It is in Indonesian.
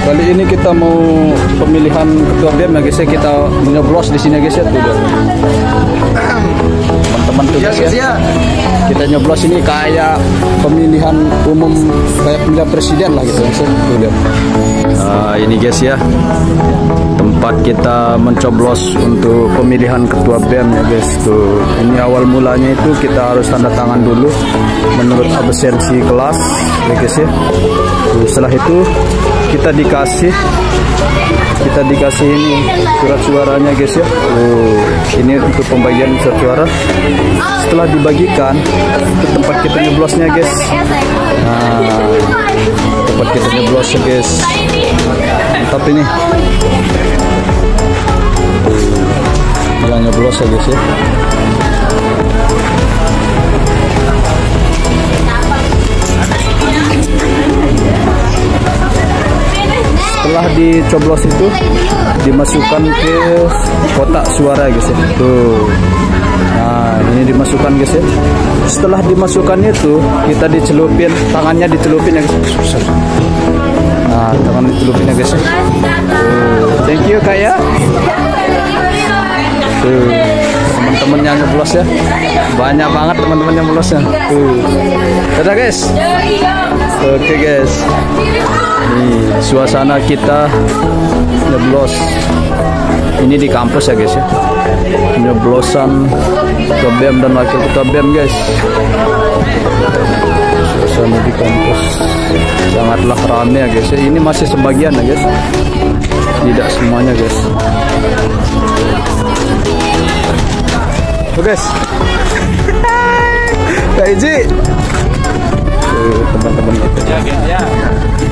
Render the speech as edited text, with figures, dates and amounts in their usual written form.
Kali ini kita mau pemilihan ketua BEM ya guys ya, kita nyoblos di sini guys ya tuh teman-teman tuh guys ya. Kita nyoblos ini kayak pemilihan umum, kayak pemilihan presiden lah gitu guys ya. Tuh lihat. Nah, ini guys ya tempat kita mencoblos untuk pemilihan ketua BEM ya guys. Tuh ini awal mulanya itu kita harus tanda tangan dulu menurut absensi kelas ya guys ya. Tuh, setelah itu kita dikasih ini surat suaranya guys ya. Ini untuk pembagian surat suara. Setelah dibagikan ke tempat kita nyeblosnya guys. Nah, tempat kita nyeblosnya guys. Mantap ini. Jangan nyeblos ya guys ya. Setelah dicoblos itu dimasukkan ke kotak suara guys ya. Tuh. Nah, ini dimasukkan guys ya. Setelah dimasukkan itu kita dicelupin, tangannya dicelupin ya guys. Nah, tangan dicelupin ya guys. Tuh. Thank you Kak ya. Tuh. Teman-teman yang nyoblos ya. Banyak banget teman-teman yang nyoblos ya. Tuh. Dadah guys. Oke guys. Nih, suasana kita nyoblos. Ini di kampus ya guys ya. Nyoblosan ketua BEM dan wakil ketua BEM guys. Suasana di kampus sangatlah ramai ya guys ya. Ini masih sebagian ya guys. Tidak semuanya guys. Oke guys. Kak Iji. Teman-teman ya.